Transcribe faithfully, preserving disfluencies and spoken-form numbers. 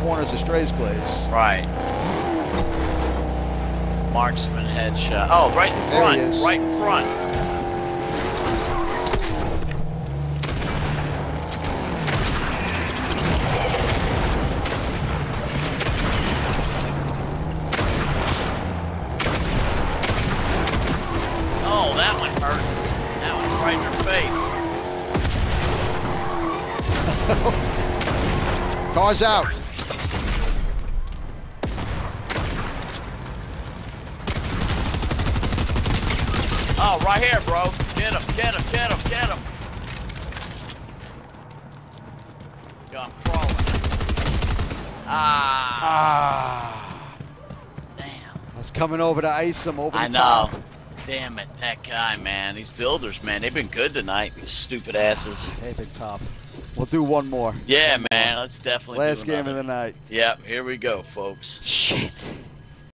corners of Stray's place. Right. Marksman headshot. Oh, right in There front. he is. Right in front. Oh, that one hurt. That one's right in her face. Car's out. Oh, right here, bro. Get him, get him, get him, get him. Yo, I'm crawling. Ah. Ah. Damn. I was coming over to ice him over the I know. top. Damn it, that guy, man. These builders, man, they've been good tonight. These stupid asses. They've been tough. We'll do one more. Yeah, one man. More. Let's definitely Last do game another. of the night. Yep, here we go, folks. Shit.